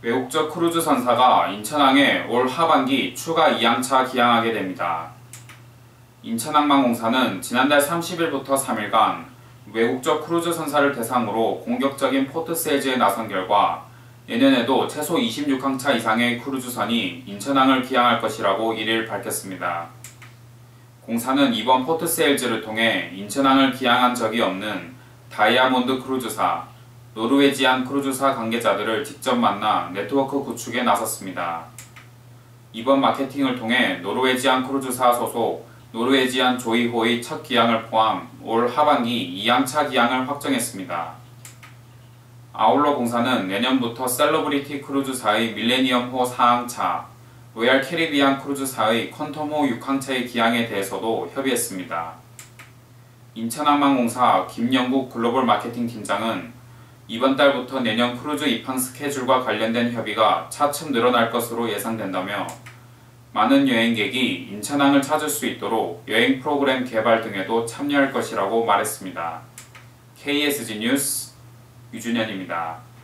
외국적 크루즈 선사가 인천항에 올 하반기 추가 2항차 기항하게 됩니다. 인천항만공사는 지난달 30일부터 3일간 외국적 크루즈 선사를 대상으로 공격적인 포트세일즈에 나선 결과 내년에도 최소 26항차 이상의 크루즈선이 인천항을 기항할 것이라고 1일 밝혔습니다. 공사는 이번 포트세일즈를 통해 인천항을 기항한 적이 없는 다이아몬드 크루즈사, 노르웨지안 크루즈사 관계자들을 직접 만나 네트워크 구축에 나섰습니다. 이번 마케팅을 통해 노르웨지안 크루즈사 소속 노르웨지안 조이호의 첫 기항을 포함 올 하반기 2항차 기항을 확정했습니다. 아울러 공사는 내년부터 셀러브리티 크루즈사의 밀레니엄호 4항차, 로얄 캐리비안 크루즈사의 퀀텀호 6항차의 기항에 대해서도 협의했습니다. 인천항만공사 김영국 글로벌 마케팅 팀장은 이번 달부터 내년 크루즈 입항 스케줄과 관련된 협의가 차츰 늘어날 것으로 예상된다며 많은 여행객이 인천항을 찾을 수 있도록 여행 프로그램 개발 등에도 참여할 것이라고 말했습니다. KSG 뉴스 유준현입니다.